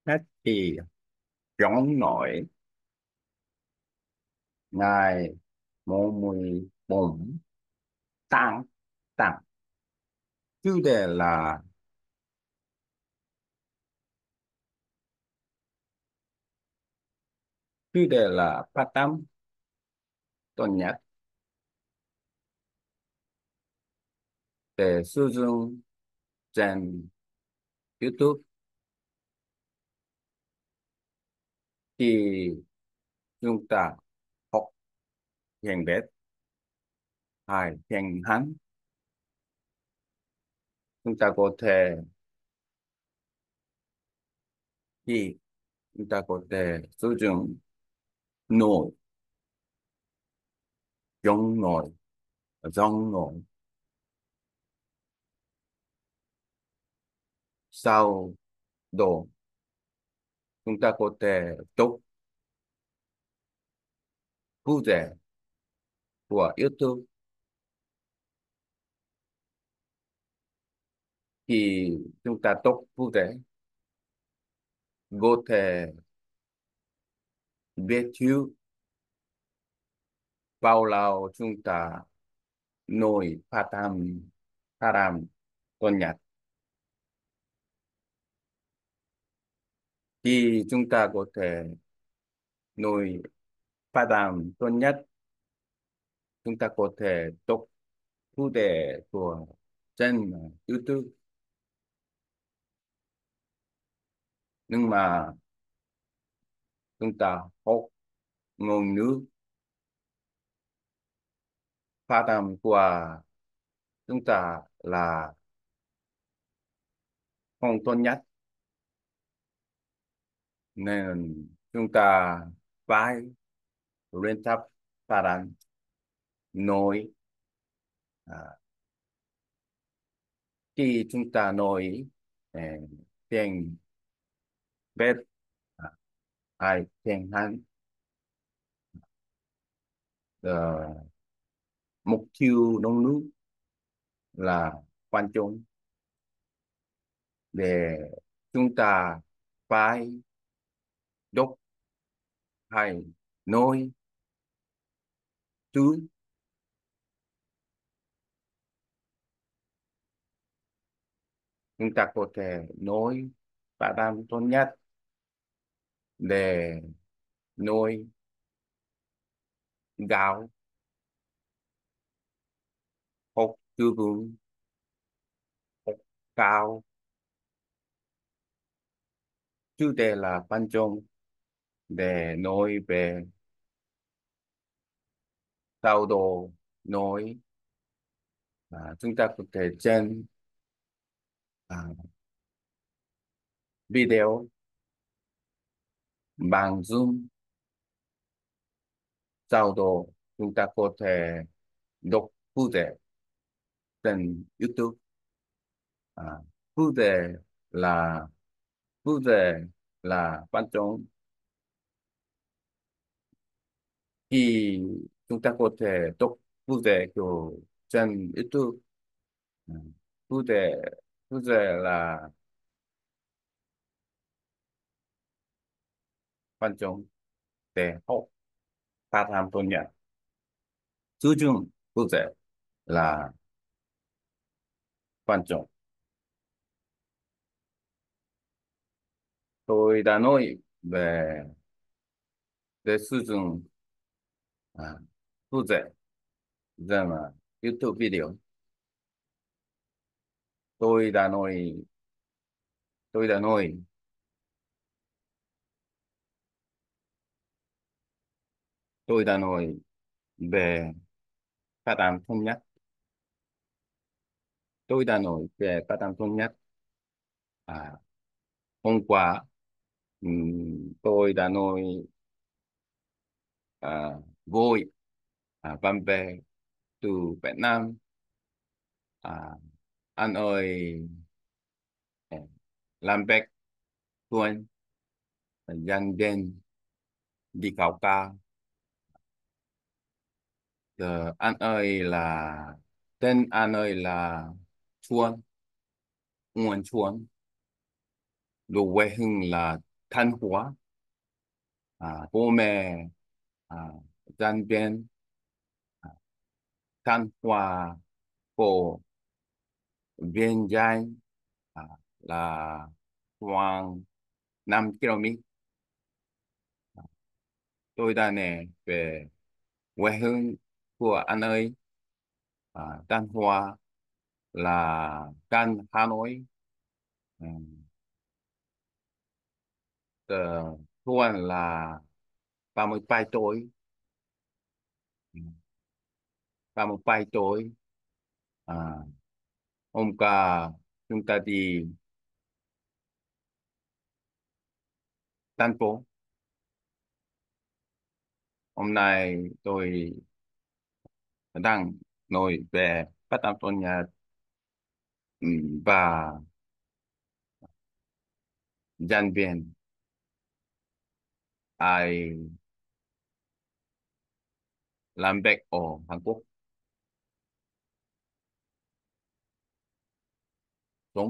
Hết thì chống nổi ngày 14 tháng 8. Chủ đề là phát âm tốt nhất để sử dụng trên YouTube. Thì chúng ta học tiếng Việt hay tiếng Hàn, chúng ta có thể thì chúng ta có thể sử dụng nổi, giống nổi, giống nổi. Sau đó chúng ta có thể đọc phụ đề của YouTube. Thì chúng ta đọc phụ đề có thể biết trước bao lâu chúng ta nói phát âm tốt nhất. Thì chúng ta có thể nói phát âm tốt nhất, chúng ta có thể đọc phụ đề của trên YouTube. Nhưng mà chúng ta học ngôn ngữ, phát âm của chúng ta là không tốt nhất, nên chúng ta phải luyện tập phát âm nói. à, Khi chúng ta nói eh, tiếng Việt à, hay tiếng Hàn, ờ, mục tiêu ngôn ngữ là quan trọng để chúng ta phải đọc hay nói thứ. Chúng ta có thể nói phát âm tốt nhất để nói gạo, học từ vựng, học cao. Chủ đề là quan trọng để nói về tao đồ nói. Chúng ta có thể trên à, video bằng Zoom. Sau đó chúng ta có thể đọc phụ đề trên YouTube. à, phụ đề là phụ đề là quan trọng. Khi chúng ta có thể đọc phụ đề của trên YouTube. à, phụ đề phụ đề là quan trọng để học phát âm tốt nhất. Sử dụng phụ đề là quan trọng. Tôi đã nói về sử dụng à, phụ đề trên YouTube video. tôi đã nói tôi đã nói tôi đã nói về phát âm thống nhất. Tôi đã nói về phát âm thống nhất à, hôm qua. Tôi đã nói vui bạn bè từ Việt Nam. à, anh ơi, à, làm việc tuần dành đến đi khảo ca. Anh ơi là tên anh ơi là Chuan, Nguồn Chuan. Đồ quê hương là Thanh Hóa, bố mẹ à, giảng viên à, Thanh Hóa của viên danh à, là khoảng 5 km. Tôi đã nè về quê hương của anh ơi, Thanh Hóa là căn Hà Nội. Ừ, Thu Anh là 37 tuổi. Ừ, 37 tuổi. À, hôm qua chúng ta đi thành phố. Hôm nay tôi đang nói về phát âm tiếng Nhật, ừ, và giảng viên ai làm việc ở Hàn Quốc. Đúng.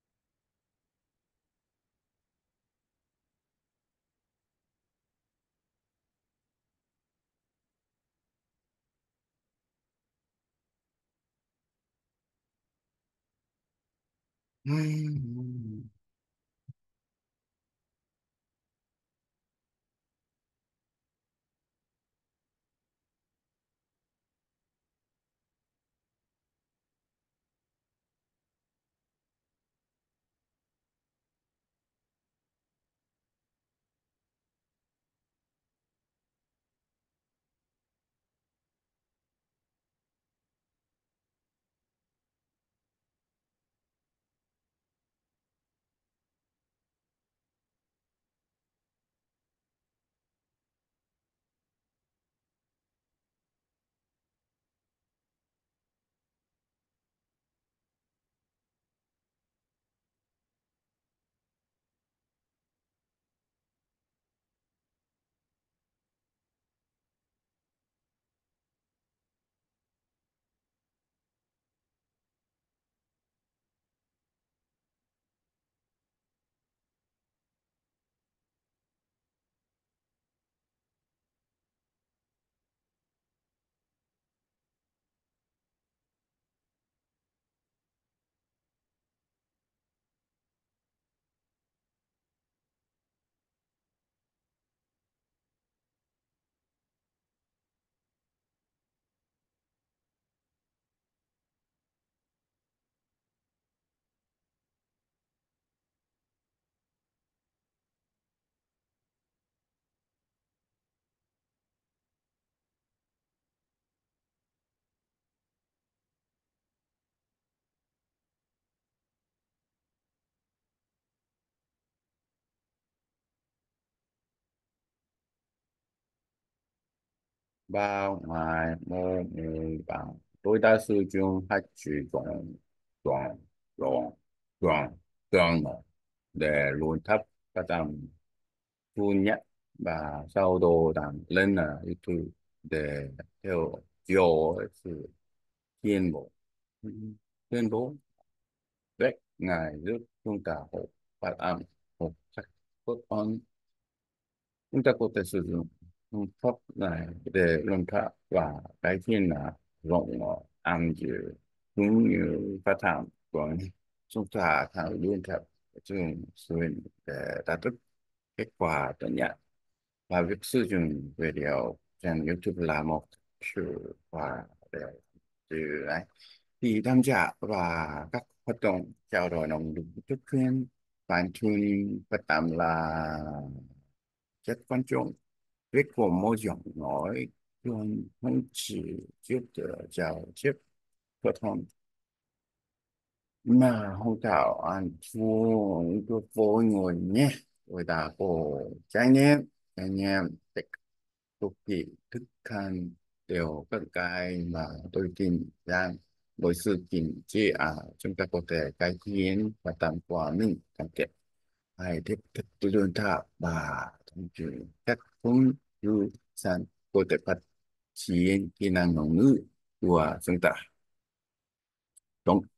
Ba ngoài mô mì bằng tôi đã sử dụng hai chữ đoạn đoạn đoạn đoạn để luôn thấp phát âm thu nhất, và sau đó đăng lên là YouTube để theo dõi sự tiến bộ. Ừ, tiến bộ rất ngài giúp chúng ta học phát âm một cách tốt hơn. Chúng ta có thể sử dụng phương pháp này để luyện tập và cải thiện là giọng âm dự cũng như phát âm của chúng ta thường luyện tập thường xuyên để đạt được kết quả tốt nhất. Và việc sử dụng video trên YouTube là một sự và để từ ấy thì tham gia và các hoạt động trao đổi nội dung trực tuyến fine tuning phát âm là rất quan trọng. Việc của mỗi giọng nói luôn không chỉ giúp đỡ giao tiếp phổ thông mà hội thảo anh chuông cho mỗi người nhé. Tôi đã có trải nghiệm tích cực kỳ thực hành đều các cái mà tôi tin rằng với sự kiên trì chúng ta có thể cải thiện và tăng quả mình càng kết hay tiếp tục luyện tập và thông thường các phương ngữ sản có thể phát triển kỹ năng ngôn ngữ của chúng ta. Đúng.